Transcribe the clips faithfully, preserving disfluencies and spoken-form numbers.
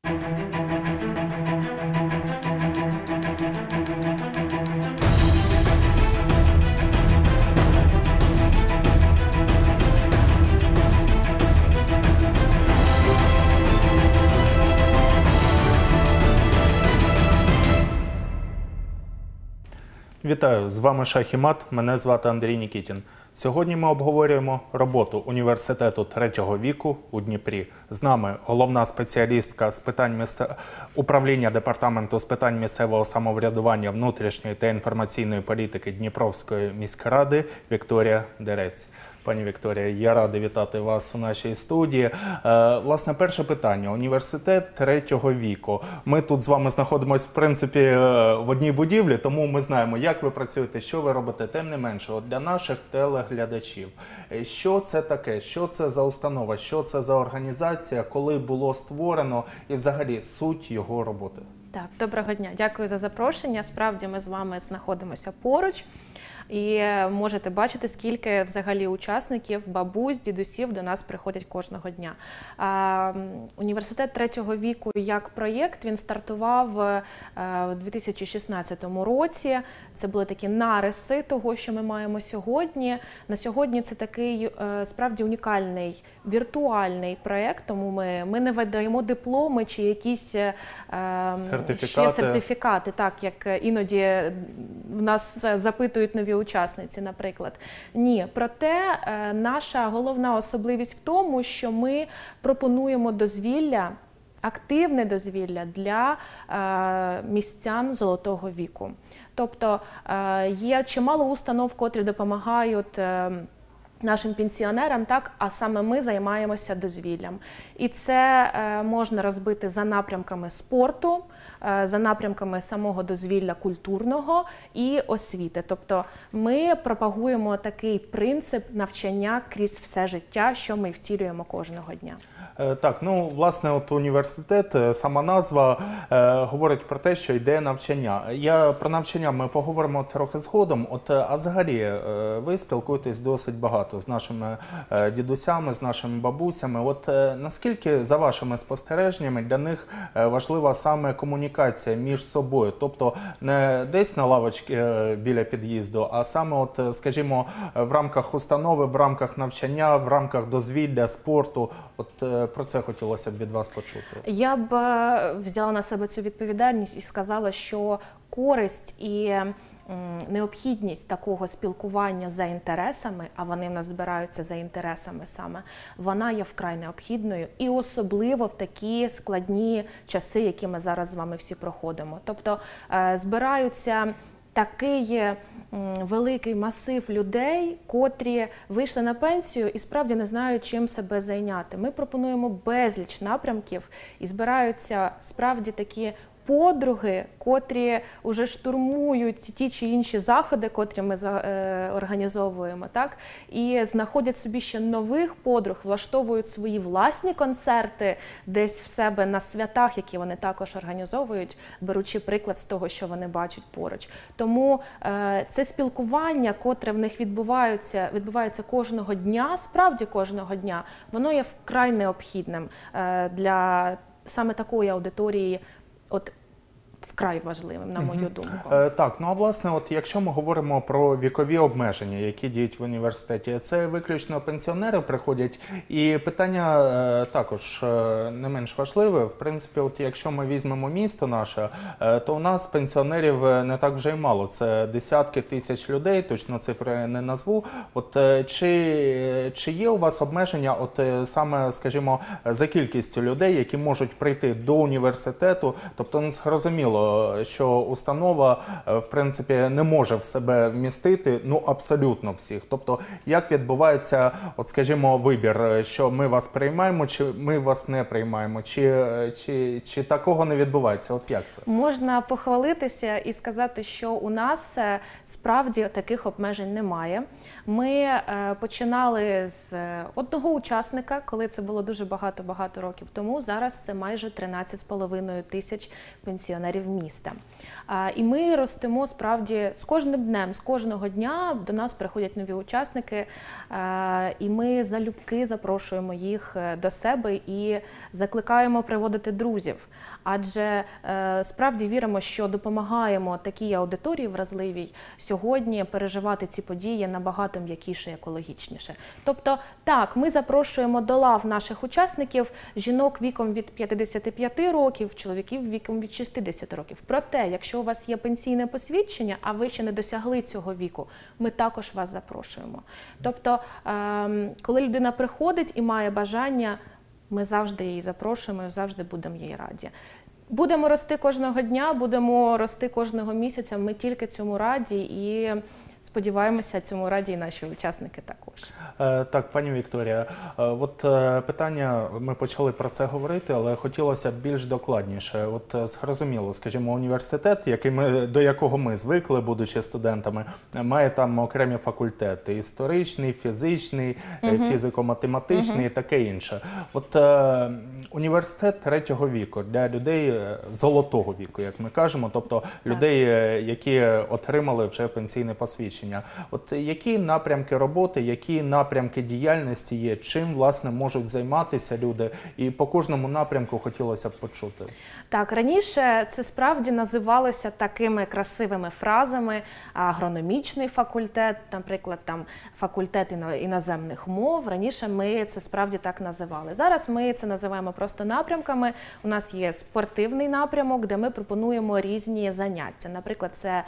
Вітаю, з вами Шах і Мат, мене звати Андрій Нікітін. Сьогодні ми обговорюємо роботу університету третього віку у Дніпрі. З нами головна спеціалістка з питань місце... управління департаменту з питань місцевого самоврядування, внутрішньої та інформаційної політики Дніпровської міськради Вікторія Дерець. Пані Вікторія, я радий вітати вас у нашій студії. Е, власне, перше питання. Університет третього віку. Ми тут з вами знаходимося, в принципі, в одній будівлі, тому ми знаємо, як ви працюєте, що ви робите. Тим не менше, от для наших телеглядачів. Що це таке? Що це за установа? Що це за організація? Коли було створено? І взагалі суть його роботи? Так, доброго дня. Дякую за запрошення. Справді ми з вами знаходимося поруч. І можете бачити, скільки взагалі учасників, бабусь, дідусів до нас приходять кожного дня. А, університет третього віку як проєкт, він стартував а, у дві тисячі шістнадцятому році. Це були такі нариси того, що ми маємо сьогодні. На сьогодні це такий а, справді унікальний віртуальний проєкт, тому ми, ми не видаємо дипломи чи якісь а, сертифікати. Ще сертифікати, так, як іноді в нас запитують нові учасниці, наприклад. Ні, проте е, наша головна особливість в тому, що ми пропонуємо дозвілля, активне дозвілля для е, містян золотого віку. Тобто е, є чимало установ, котрі допомагають е, нашим пенсіонерам, так, а саме ми займаємося дозвіллям. І це е, можна розбити за напрямками спорту, е, за напрямками самого дозвілля культурного і освіти. Тобто ми пропагуємо такий принцип навчання крізь все життя, що ми втілюємо кожного дня. Е, так, ну, власне, от університет, сама назва е, говорить про те, що йде навчання. Я про навчання ми поговоримо трохи згодом. От, а взагалі, е, ви спілкуєтесь досить багато з нашими е, дідусями, з нашими бабусями. От е, наскільки, за вашими спостереженнями, для них е, важлива саме комунікація між собою? Тобто не десь на лавочці е, біля під'їзду, а саме, от, скажімо, в рамках установи, в рамках навчання, в рамках дозвілля, спорту. От е, про це хотілося б від вас почути. Я б взяла на себе цю відповідальність і сказала, що користь і необхідність такого спілкування за інтересами, а вони в нас збираються за інтересами саме, вона є вкрай необхідною і особливо в такі складні часи, які ми зараз з вами всі проходимо. Тобто збираються такий великий масив людей, котрі вийшли на пенсію і справді не знають, чим себе зайняти. Ми пропонуємо безліч напрямків і збираються справді такі подруги, котрі вже штурмують ті чи інші заходи, котрі ми е, організовуємо, так? І знаходять собі ще нових подруг, влаштовують свої власні концерти десь в себе на святах, які вони також організовують, беручи приклад з того, що вони бачать поруч. Тому е, це спілкування, котре в них відбувається, відбувається кожного дня, справді кожного дня, воно є вкрай необхідним е, для саме такої аудиторії, от вкрай важливим, на мою думку. Е, так, ну а власне, от якщо ми говоримо про вікові обмеження, які діють в університеті, це виключно пенсіонери приходять, і питання е, також е, не менш важливе. В принципі, от якщо ми візьмемо місто наше, е, то у нас пенсіонерів не так вже й мало. Це десятки тисяч людей, точно цифри не назву. От е, чи, чи є у вас обмеження, от е, саме, скажімо, за кількістю людей, які можуть прийти до університету? Тобто, ну, зрозуміло, що установа, в принципі, не може в себе вмістити, ну, абсолютно всіх. Тобто, як відбувається, от, скажімо, вибір, що ми вас приймаємо, чи ми вас не приймаємо, чи, чи, чи такого не відбувається? От як це? Можна похвалитися і сказати, що у нас справді таких обмежень немає. Ми починали з одного учасника, коли це було дуже багато-багато років тому. Зараз це майже тринадцять з половиною тисяч пенсіонерів міста. І ми ростемо справді з кожним днем, з кожного дня до нас приходять нові учасники, і ми залюбки запрошуємо їх до себе і закликаємо приводити друзів. Адже справді віримо, що допомагаємо такій аудиторії вразливій сьогодні переживати ці події набагато м'якіше і екологічніше. Тобто, так, ми запрошуємо до лав наших учасників жінок віком від п'ятдесяти п'яти років, чоловіків віком від шістдесяти років. Проте, якщо у вас є пенсійне посвідчення, а ви ще не досягли цього віку, ми також вас запрошуємо. Тобто, коли людина приходить і має бажання, ми завжди її запрошуємо і завжди будемо їй раді. Будемо рости кожного дня, будемо рости кожного місяця, ми тільки цьому раді і сподіваємося, цьому раді і наші учасники також. Так, пані Вікторія, от питання, ми почали про це говорити, але хотілося б більш докладніше. От зрозуміло, скажімо, університет, який ми, до якого ми звикли, будучи студентами, має там окремі факультети – історичний, фізичний, угу. фізико-математичний угу. і таке інше. От е, університет третього віку для людей золотого віку, як ми кажемо, тобто так. людей, які отримали вже пенсійне посвідчення. От які напрямки роботи, які напрямки діяльності є, чим, власне, можуть займатися люди, і по кожному напрямку хотілося б почути. Так, раніше це справді називалося такими красивими фразами: агрономічний факультет, наприклад, там факультет іноземних мов. Раніше ми це справді так називали. Зараз ми це називаємо просто напрямками. У нас є спортивний напрямок, де ми пропонуємо різні заняття. Наприклад, це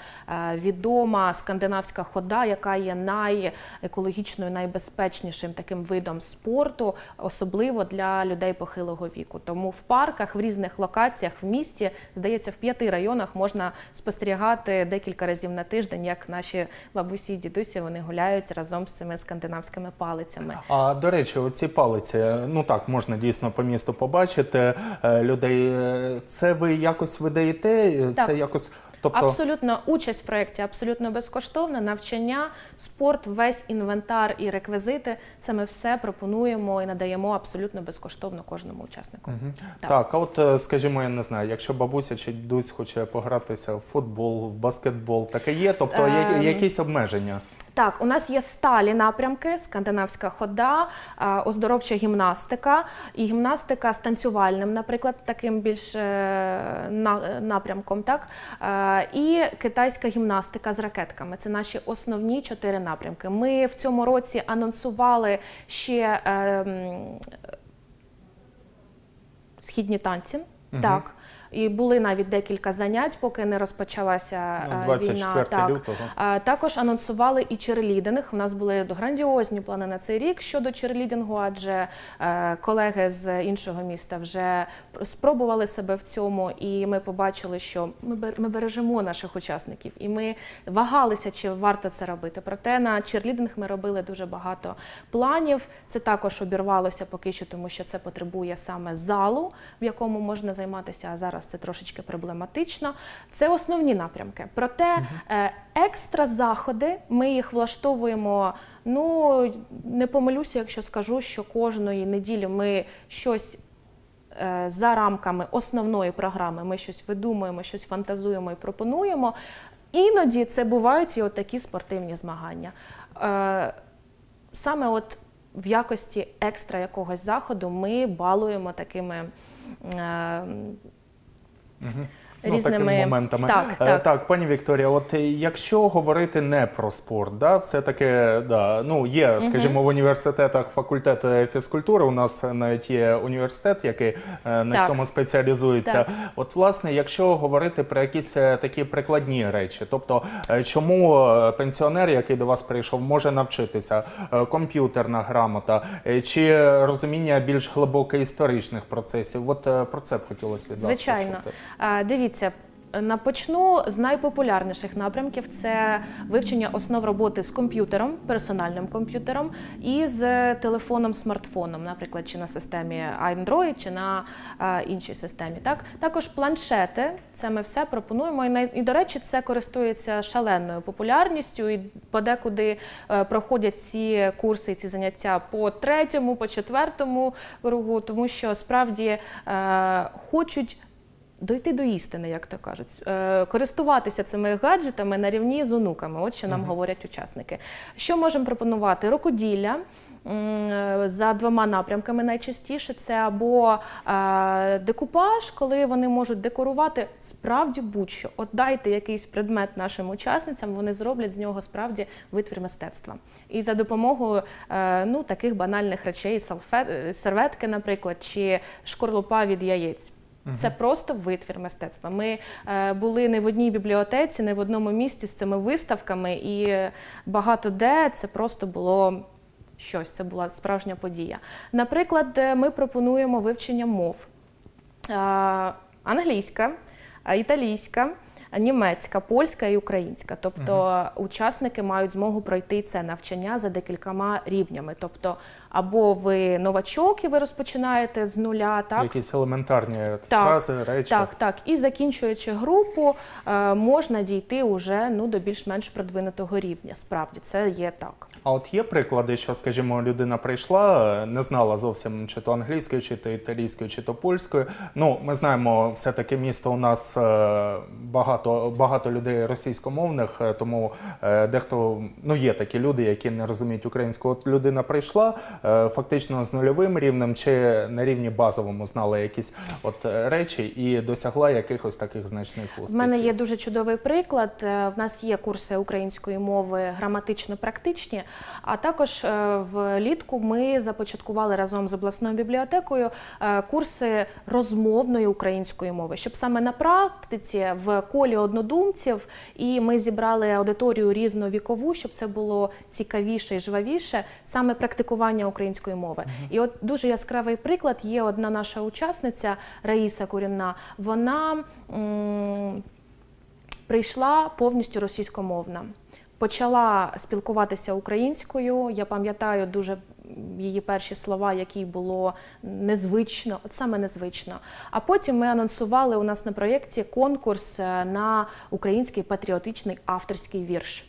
відома скандинавська хода, яка є найекологічною, найбезпечнішим таким видом спорту, особливо для людей похилого віку. Тому в парках, в різних локаціях, в місті, здається, в п'яти районах можна спостерігати декілька разів на тиждень, як наші бабусі і дідусі, вони гуляють разом з цими скандинавськими палицями. А, до речі, оці палиці, ну так, можна дійсно по місту побачити людей. Це ви якось видаєте? Так. Це якось... Тобто... Абсолютно, участь в проєкті абсолютно безкоштовна, навчання, спорт, весь інвентар і реквізити – це ми все пропонуємо і надаємо абсолютно безкоштовно кожному учаснику. Угу. Так. так, а от, скажімо, я не знаю, якщо бабуся чи дідусь хоче погратися в футбол, в баскетбол, таке є? Тобто є якісь обмеження? Так, у нас є сталі напрямки: скандинавська хода, оздоровча гімнастика і гімнастика з танцювальним, наприклад, таким більш напрямком, так? І китайська гімнастика з ракетками. Це наші основні чотири напрямки. Ми в цьому році анонсували ще східні танці. Угу. Так. І були навіть декілька занять, поки не розпочалася війна. Так. лютого. Також анонсували і черлідинг. У нас були грандіозні плани на цей рік щодо черлідингу, адже колеги з іншого міста вже спробували себе в цьому, і ми побачили, що ми бережемо наших учасників. І ми вагалися, чи варто це робити. Проте на черлідинг ми робили дуже багато планів. Це також обірвалося поки що, тому що це потребує саме залу, в якому можна займатися, а зараз це трошечки проблематично. Це основні напрямки. Проте угу. екстра заходи, ми їх влаштовуємо, ну, не помилюся, якщо скажу, що кожної неділі ми щось за рамками основної програми, ми щось видумуємо, щось фантазуємо і пропонуємо. Іноді це бувають і от такі спортивні змагання. Саме от в якості екстра якогось заходу ми балуємо такими Угу. різними ну, такими моментами. Так, так. так, пані Вікторія, от якщо говорити не про спорт, да, все-таки, да, ну, є, скажімо, угу. в університетах факультет фізкультури, у нас навіть є університет, який на так. цьому спеціалізується. Так. От, власне, якщо говорити про якісь такі прикладні речі, тобто, чому пенсіонер, який до вас прийшов, може навчитися, комп'ютерна грамота, чи розуміння більш глибоке історичних процесів, от про це б хотілося від вас почути. Звичайно. Дивіться, Почну з найпопулярніших напрямків – це вивчення основ роботи з комп'ютером, персональним комп'ютером і з телефоном-смартфоном, наприклад, чи на системі Android, чи на а, іншій системі. Так? Також планшети, це ми все пропонуємо. І, і, до речі, це користується шаленою популярністю і подекуди е, проходять ці курси, ці заняття по третьому, по четвертому кругу, тому що справді е, хочуть дойти до істини, як то кажуть, е, користуватися цими гаджетами на рівні з онуками, от що нам uh-huh. говорять учасники. Що можемо пропонувати? Рукоділля. За двома напрямками найчастіше це або е, декупаж, коли вони можуть декорувати справді будь-що. От дайте якийсь предмет нашим учасницям, вони зроблять з нього справді витвір мистецтва. І за допомогою е, ну, таких банальних речей, салфет, серветки, наприклад, чи шкорлупа від яєць. Це просто витвір мистецтва. Ми е, були не в одній бібліотеці, не в одному місті з цими виставками, і багато де це просто було щось, це була справжня подія. Наприклад, ми пропонуємо вивчення мов. Е, англійська, італійська, німецька, польська і українська. Тобто угу. учасники мають змогу пройти це навчання за декількома рівнями. Тобто або ви новачок і ви розпочинаєте з нуля, так? Якісь елементарні так, фрази, речі. Так, так. І закінчуючи групу, е, можна дійти уже ну, до більш-менш продвинутого рівня. Справді, це є так. А от є приклади, що, скажімо, людина прийшла, не знала зовсім чи то англійською, чи то італійською, чи то польською. Ну, ми знаємо, все-таки місто у нас багато, багато людей російськомовних, тому дехто, ну, є такі люди, які не розуміють українську. От людина прийшла фактично з нульовим рівнем, чи на рівні базовому знала якісь от речі і досягла якихось таких значних успіхів. У мене є дуже чудовий приклад. В нас є курси української мови граматично-практичні, а також влітку ми започаткували разом з обласною бібліотекою курси розмовної української мови, щоб саме на практиці, в колі однодумців, і ми зібрали аудиторію різновікову, щоб це було цікавіше і жвавіше, саме практикування української мови. Uh-huh. І от дуже яскравий приклад, є одна наша учасниця, Раїса Курінна, вона м- прийшла повністю російськомовна. Почала спілкуватися українською, я пам'ятаю дуже її перші слова, які було незвично, от саме незвично. А потім ми анонсували у нас на проєкті конкурс на український патріотичний авторський вірш.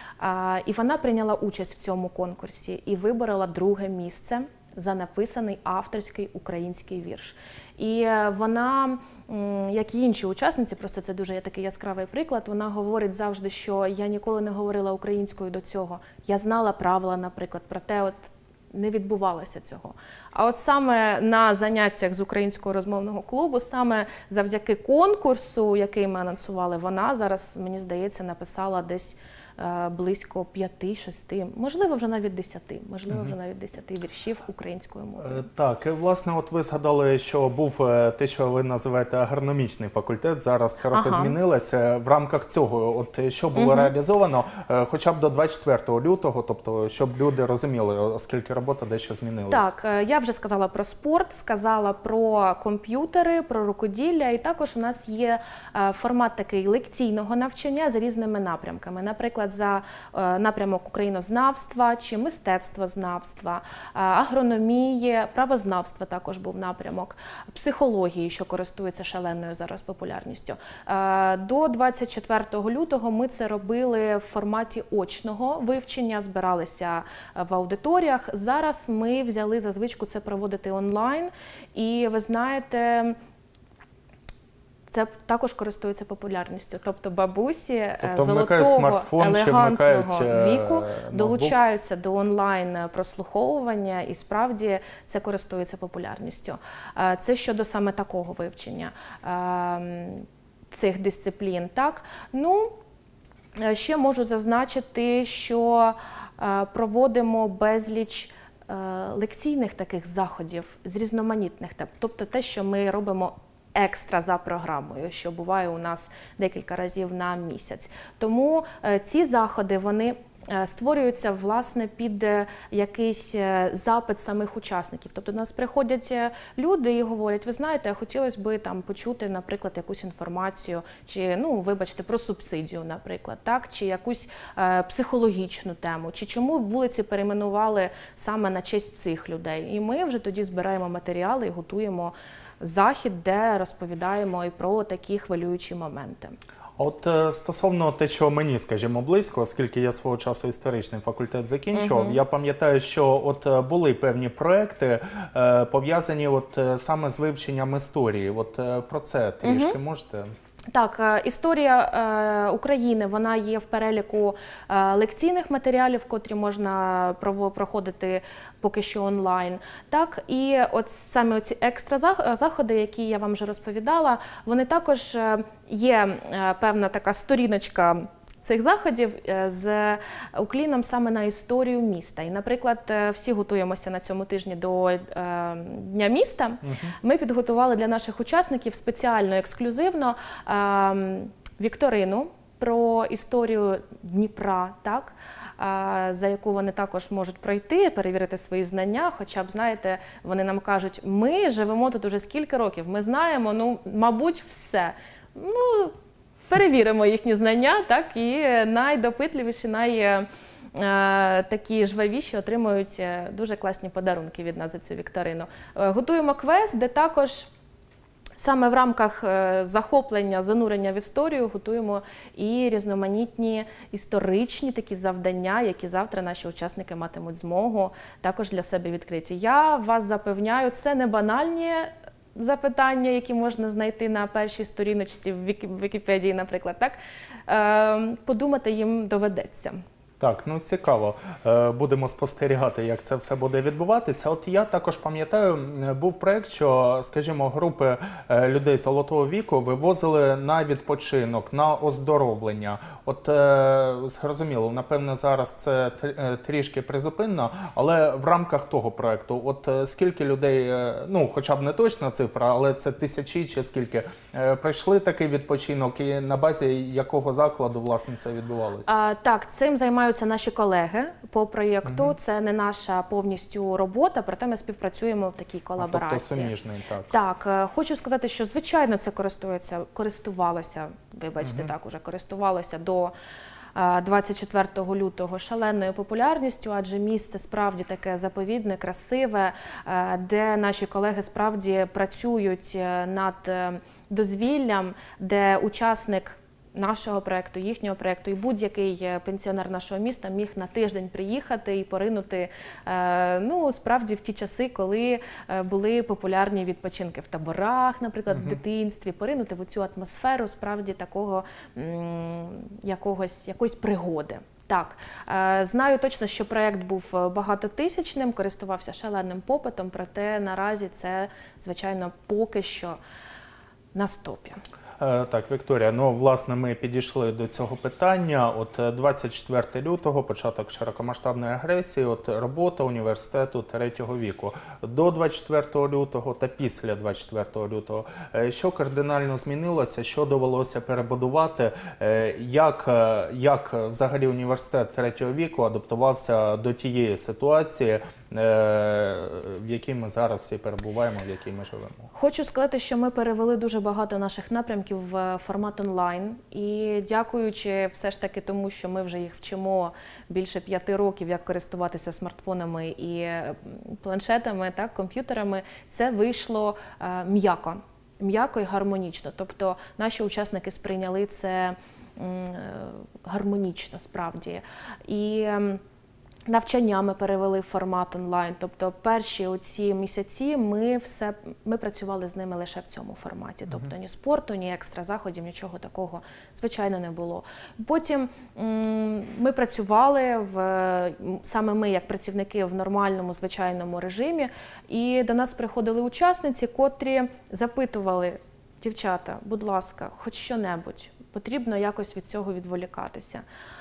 І вона прийняла участь в цьому конкурсі і виборола друге місце за написаний авторський український вірш. І вона, як і інші учасниці, просто це дуже такий яскравий приклад, вона говорить завжди, що я ніколи не говорила українською до цього. Я знала правила, наприклад, проте от не відбувалося цього. А от саме на заняттях з українського розмовного клубу, саме завдяки конкурсу, який ми анонсували, вона зараз, мені здається, написала десь близько п'яти-шести, можливо, вже навіть десяти, можливо, вже навіть десяти віршів українською мовою. Так, і, власне, от ви згадали, що був те, що ви називаєте агрономічний факультет, зараз трохи ага. змінилося. В рамках цього, от що було угу. реалізовано, хоча б до двадцять четвертого лютого, тобто, щоб люди розуміли, оскільки робота дещо змінилася. Так, я вже сказала про спорт, сказала про комп'ютери, про рукоділля, і також у нас є формат такий лекційного навчання з різними напрямками. Наприклад, за напрямок українознавства чи мистецтвознавства, агрономії, правознавства також був напрямок, психології, що користується шаленою зараз популярністю. До двадцять четвертого лютого ми це робили в форматі очного вивчення, збиралися в аудиторіях. Зараз ми взяли за звичку це проводити онлайн, і ви знаєте, це також користується популярністю. Тобто бабусі тобто золотого, елегантного віку долучаються до онлайн-прослуховування, і справді це користується популярністю. Це щодо саме такого вивчення цих дисциплін. Так? Ну, ще можу зазначити, що проводимо безліч лекційних таких заходів з різноманітних тем. Тобто те, що ми робимо екстра за програмою, що буває у нас декілька разів на місяць. Тому ці заходи, вони створюються, власне, під якийсь запит самих учасників. Тобто до нас приходять люди і говорять, ви знаєте, хотілося б там почути, наприклад, якусь інформацію, чи, ну, вибачте, про субсидію, наприклад, так, чи якусь е, психологічну тему, чи чому вулиці перейменували саме на честь цих людей. І ми вже тоді збираємо матеріали і готуємо захід, де розповідаємо і про такі хвилюючі моменти. От е, стосовно те, що мені, скажімо, близько, оскільки я свого часу історичний факультет закінчував, Мгм. я пам'ятаю, що от е, були певні проекти, е, пов'язані от е, саме з вивченням історії. От е, про це трішки можете? Так, е, історія е, України, вона є в переліку е, лекційних матеріалів, котрі можна прово- проходити поки що онлайн. Так, і от саме ці екстра зах- заходи, які я вам вже розповідала, вони також е, є е, певна така сторіночка цих заходів е, з укліном саме на історію міста. І, наприклад, е, всі готуємося на цьому тижні до е, Дня міста. Ми підготували для наших учасників спеціально, ексклюзивно е, вікторину про історію Дніпра, так? е, за яку вони також можуть пройти, перевірити свої знання. Хоча б, знаєте, вони нам кажуть, ми живемо тут уже скільки років, ми знаємо, ну, мабуть, все. Ну, перевіримо їхні знання, так, і найдопитливіші, най е, такі жвавіші отримують е, дуже класні подарунки від нас за цю вікторину. Е, Готуємо квест, де також саме в рамках е, захоплення, занурення в історію готуємо і різноманітні історичні такі завдання, які завтра наші учасники матимуть змогу також для себе відкриті. Я вас запевняю, це не банальні запитання, які можна знайти на першій сторіночці в Вікі- в Вікіпедії, наприклад, так? Е, подумати їм доведеться. Так, ну цікаво. Е, Будемо спостерігати, як це все буде відбуватися. От я також пам'ятаю, м, був проєкт, що, скажімо, групи е, людей золотого віку вивозили на відпочинок, на оздоровлення. От е, зрозуміло, напевне, зараз це тр- е, трішки призупинено, але в рамках того проєкту, от е, скільки людей, е, ну, хоча б не точна цифра, але це тисячі чи скільки, е, пройшли такий відпочинок і на базі якого закладу, власне, це відбувалося? А, так, цим займаються наші колеги по проєкту. Угу. Це не наша повністю робота, проте ми співпрацюємо в такій колаборації. Тобто суміжний, так. Так, е, хочу сказати, що звичайно це користується, користувалося, вибачте, Мгм. так, уже користувалося до е, двадцять четвертого лютого шаленою популярністю, адже місце справді таке заповідне, красиве, е, де наші колеги справді працюють е, над е, дозвіллям, де учасник нашого проєкту, їхнього проєкту і будь-який пенсіонер нашого міста міг на тиждень приїхати і поринути, е, ну, справді в ті часи, коли е, були популярні відпочинки в таборах, наприклад, в дитинстві, поринути в цю атмосферу справді такого м, якогось, якоїсь пригоди. Так, е, знаю точно, що проєкт був багатотисячним, користувався шаленим попитом, проте наразі це, звичайно, поки що на стопі. Е, Так, Вікторія, ну, власне, ми підійшли до цього питання. От е, двадцять четвертого лютого, початок широкомасштабної агресії, от робота університету третього віку. До двадцять четвертого лютого та після двадцять четвертого лютого, е, що кардинально змінилося, що довелося перебудувати, е, як, е, як взагалі університет третього віку адаптувався до тієї ситуації, е, в якій ми зараз всі перебуваємо, в якій ми живемо? Хочу сказати, що ми перевели дуже багато наших напрямків в формат онлайн. І дякуючи все ж таки тому, що ми вже їх вчимо більше п'яти років, як користуватися смартфонами і планшетами, так, комп'ютерами, це вийшло е, м'яко, м'яко і гармонічно. Тобто наші учасники сприйняли це м, гармонічно справді. І ем, навчання ми перевели в формат онлайн, тобто перші оці місяці ми все ми працювали з ними лише в цьому форматі. Тобто ні спорту, ні екстра заходів, нічого такого, звичайно, не було. Потім м, ми працювали в саме ми, як працівники, в нормальному звичайному режимі, і до нас приходили учасниці, котрі запитували: дівчата, будь ласка, хоч що-небудь, потрібно якось від цього відволікатися.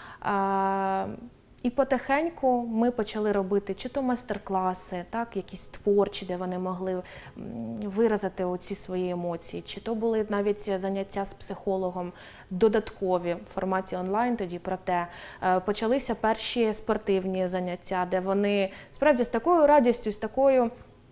А, І потихеньку ми почали робити чи то майстер-класи, так, якісь творчі, де вони могли м, виразити оці свої емоції, чи то були навіть заняття з психологом додаткові в форматі онлайн тоді, проте е, почалися перші спортивні заняття, де вони справді з такою радістю, з такою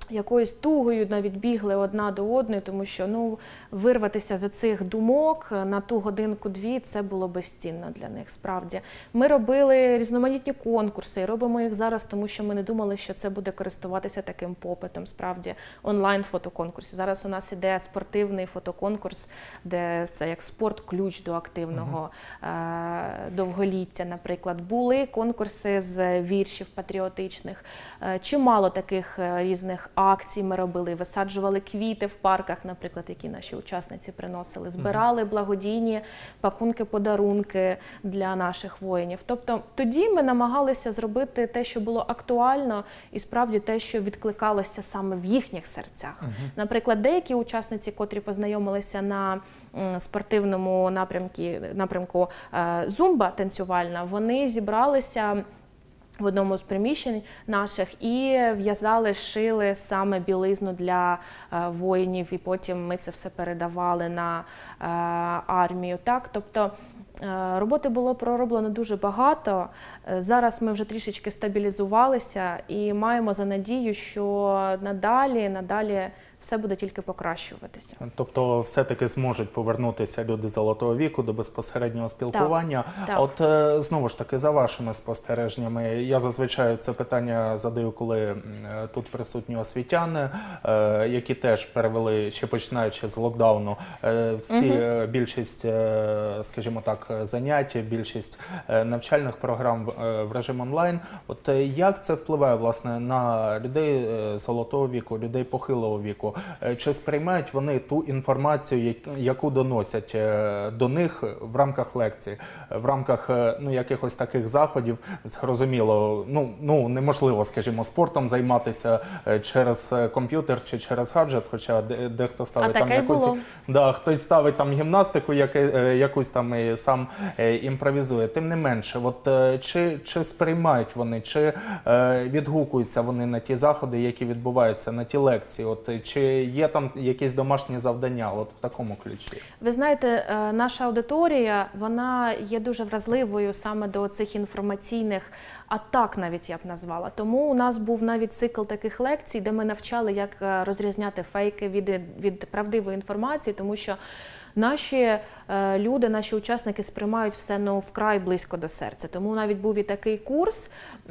якоюсь тугою навіть бігли одна до одної, тому що ну, вирватися з цих думок на ту годинку-дві – це було безцінно для них, справді. Ми робили різноманітні конкурси, і робимо їх зараз, тому що ми не думали, що це буде користуватися таким попитом, справді, онлайн-фотоконкурсі. Зараз у нас іде спортивний фотоконкурс, де це як спорт-ключ до активного е довголіття, наприклад. Були конкурси з віршів патріотичних. Е чимало таких різних акцій ми робили, висаджували квіти в парках, наприклад, які наші учасниці приносили, збирали благодійні пакунки-подарунки для наших воїнів. Тобто тоді ми намагалися зробити те, що було актуально, і справді те, що відкликалося саме в їхніх серцях. Uh-huh. Наприклад, деякі учасниці, котрі познайомилися на спортивному напрямку, напрямку зумба танцювальна, вони зібралися в одному з приміщень наших і в'язали, шили саме білизну для е, воїнів, і потім ми це все передавали на е, армію. Так? Тобто е, роботи було пророблено дуже багато. Е, зараз ми вже трішечки стабілізувалися і маємо за надію, що надалі, надалі все буде тільки покращуватися. Тобто все-таки зможуть повернутися люди золотого віку до безпосереднього спілкування. Так, так. От знову ж таки, за вашими спостереженнями, я зазвичай це питання задаю, коли тут присутні освітяни, які теж перевели, ще починаючи з локдауну, всі, угу. більшість, скажімо так, занять, більшість навчальних програм в режим онлайн. От як це впливає, власне, на людей золотого віку, людей похилого віку? Чи сприймають вони ту інформацію, яку доносять до них в рамках лекцій, в рамках ну, якихось таких заходів? Зрозуміло, ну, ну неможливо, скажімо, спортом займатися через комп'ютер чи через гаджет, хоча дехто ставить а там якусь, да, хтось ставить там гімнастику, яку, якусь там і сам імпровізує. Тим не менше, от чи, чи сприймають вони, чи відгукуються вони на ті заходи, які відбуваються, на ті лекції? От чи є там якісь домашні завдання от в такому ключі? Ви знаєте, наша аудиторія, вона є дуже вразливою саме до цих інформаційних атак, навіть я б назвала. Тому у нас був навіть цикл таких лекцій, де ми навчали, як розрізняти фейки від, від правдивої інформації, тому що наші е, люди, наші учасники сприймають все ну, вкрай близько до серця. Тому навіть був і такий курс.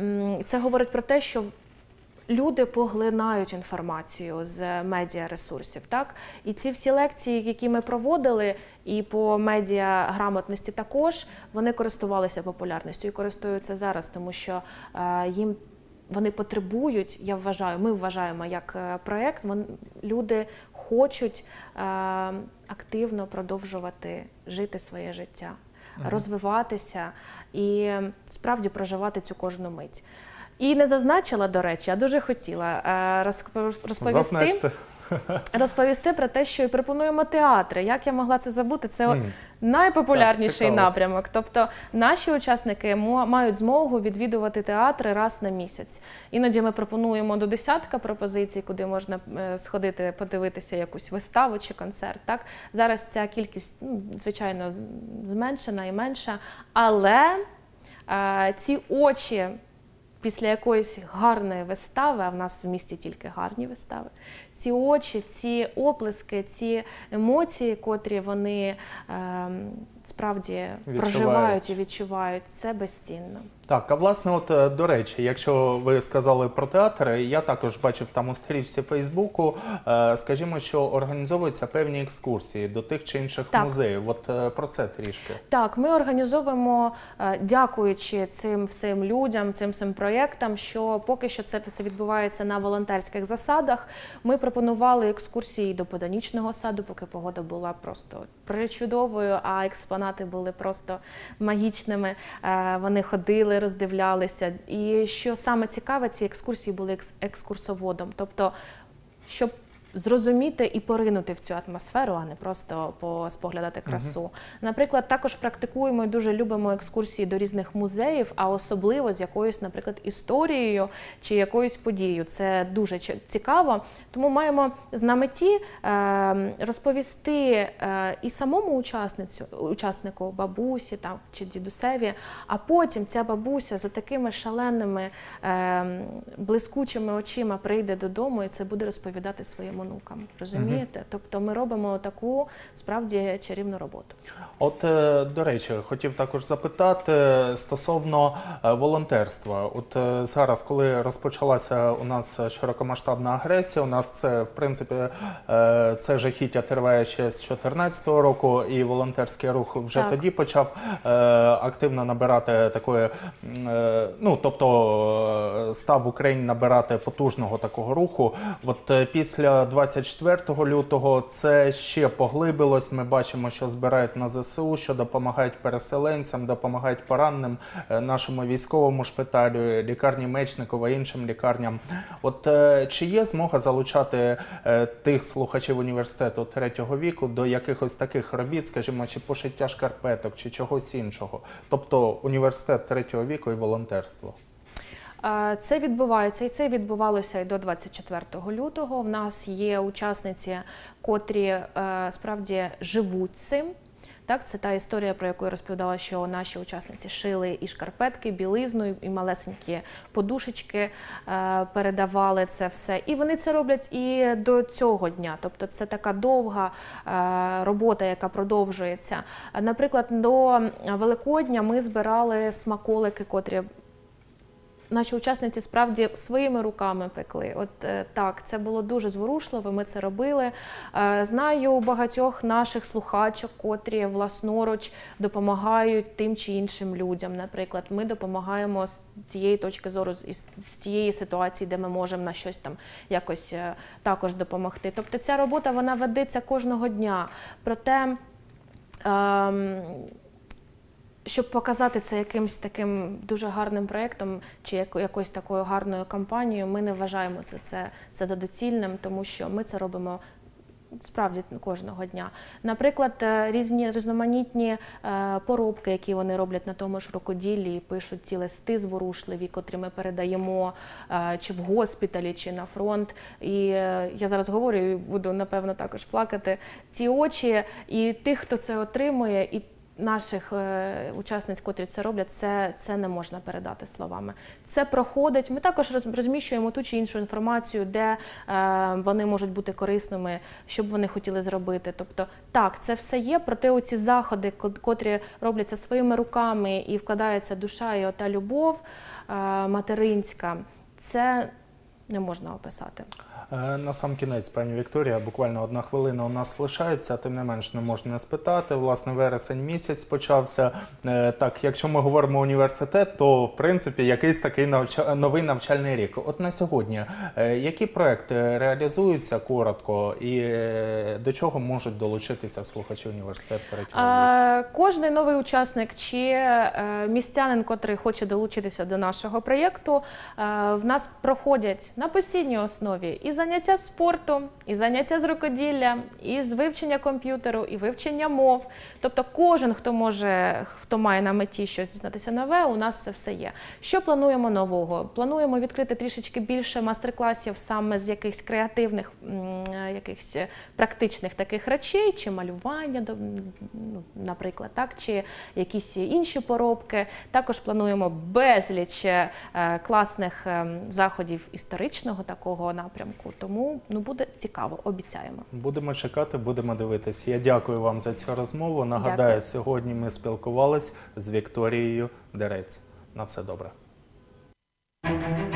Це говорить про те, що люди поглинають інформацію з медіаресурсів, так? І ці всі лекції, які ми проводили, і по медіаграмотності також, вони користувалися популярністю і користуються зараз, тому що е, їм вони потребують, я вважаю, ми вважаємо як проєкт, люди хочуть е, активно продовжувати жити своє життя, ага. розвиватися і справді проживати цю кожну мить. І не зазначила, до речі, а дуже хотіла розповісти, розповісти про те, що і пропонуємо театри. Як я могла це забути? Це mm. найпопулярніший так, напрямок. Тобто наші учасники мають змогу відвідувати театри раз на місяць. Іноді ми пропонуємо до десятка пропозицій, куди можна сходити, подивитися якусь виставу чи концерт. Так? Зараз ця кількість, ну, звичайно, зменшена і менша, але е, ці очі після якоїсь гарної вистави, а в нас в місті тільки гарні вистави, ці очі, ці оплески, ці емоції, котрі вони е, справді відчувають. проживають і відчувають, це безцінно. Так, а власне, от, до речі, якщо ви сказали про театр, я також бачив там у сторінці Фейсбуку, скажімо, що організовуються певні екскурсії до тих чи інших так. музеїв. От про це трішки. Так, ми організовуємо, дякуючи цим всім людям, цим всім проєктам, що поки що це все відбувається на волонтерських засадах. Ми пропонували екскурсії до ботанічного саду, поки погода була просто причудовою, а експонати були просто магічними. Вони ходили, роздивлялися. І що саме цікаве, ці екскурсії були екскурсоводом. Тобто, щоб зрозуміти і поринути в цю атмосферу, а не просто споглядати красу. Угу. Наприклад, також практикуємо і дуже любимо екскурсії до різних музеїв, а особливо з якоюсь, наприклад, історією чи якоюсь подією. Це дуже цікаво. Тому маємо на меті е, розповісти е, і самому учасницю, учаснику, бабусі там, чи дідусеві, а потім ця бабуся за такими шаленими, е, блискучими очима прийде додому і це буде розповідати своїм онукам. Розумієте? Угу. Тобто ми робимо таку, справді, чарівну роботу. От, до речі, хотів також запитати стосовно волонтерства. От зараз, коли розпочалася у нас широкомасштабна агресія, у нас це, в принципі, це жахіття триває ще з дві тисячі чотирнадцятого року, і волонтерський рух вже так. тоді почав активно набирати такої, ну, тобто став в Україні набирати потужного такого руху. От після двадцять четвертого лютого це ще поглибилось, ми бачимо, що збирають на ЗСУ, що допомагають переселенцям, допомагають пораненим, нашому військовому шпиталю, лікарні Мечникова, іншим лікарням. От чи є змога залучати тих слухачів університету третього віку до якихось таких робіт, скажімо, чи пошиття шкарпеток, чи чогось іншого? Тобто університет третього віку і волонтерство. Це відбувається, і це відбувалося і до двадцять четвертого лютого. В нас є учасниці, котрі справді живуть цим. Так, це та історія, про яку я розповідала, що наші учасниці шили і шкарпетки, білизну, і малесенькі подушечки е, передавали це все. І вони це роблять і до цього дня. Тобто це така довга е, робота, яка продовжується. Наприклад, до Великодня ми збирали смаколики, котрі наші учасниці справді своїми руками пекли. От так, це було дуже зворушливо, ми це робили. Знаю багатьох наших слухачок, котрі власноруч допомагають тим чи іншим людям. Наприклад, ми допомагаємо з тієї точки зору, з тієї ситуації, де ми можемо на щось там якось також допомогти. Тобто ця робота, вона ведеться кожного дня. Проте, ем, щоб показати це якимось таким дуже гарним проєктом чи якоюсь такою гарною кампанією, ми не вважаємо це, це, це за доцільним, тому що ми це робимо справді кожного дня. Наприклад, різні різноманітні поробки, які вони роблять на тому ж рукоділлі, пишуть ті листи зворушливі, котрі ми передаємо чи в госпіталі, чи на фронт. І я зараз говорю і буду, напевно, також плакати. Ці очі і тих, хто це отримує, і наших е, учасниць, котрі це роблять, це, це не можна передати словами. Це проходить. Ми також розміщуємо ту чи іншу інформацію, де е, вони можуть бути корисними, що б вони хотіли зробити. Тобто, так, це все є, проте оці заходи, котрі робляться своїми руками і вкладається душа і ота любов е, материнська, це не можна описати. На сам кінець, пані Вікторія, буквально одна хвилина у нас лишається, тим не менш не можна не спитати. Власне, вересень місяць почався. Так, якщо ми говоримо університет, то, в принципі, якийсь такий навч... новий навчальний рік. От на сьогодні, які проекти реалізуються коротко і до чого можуть долучитися слухачі університету третього віку? Кожний новий учасник чи містянин, котрий хоче долучитися до нашого проєкту, в нас проходять на постійній основі і заняття спорту, і заняття з рукоділля, і з вивчення комп'ютеру, і вивчення мов. Тобто кожен, хто може, хто має на меті щось дізнатися нове, у нас це все є. Що плануємо нового? Плануємо відкрити трішечки більше мастер-класів саме з якихось креативних, якихось практичних таких речей, чи малювання, наприклад, так, чи якісь інші поробки. Також плануємо безліч класних заходів історичного такого напрямку. Тому, ну, буде цікаво, обіцяємо. Будемо чекати, будемо дивитися. Я дякую вам за цю розмову. Нагадаю, дякую. Сьогодні ми спілкувалися з Вікторією Дерець. На все добре.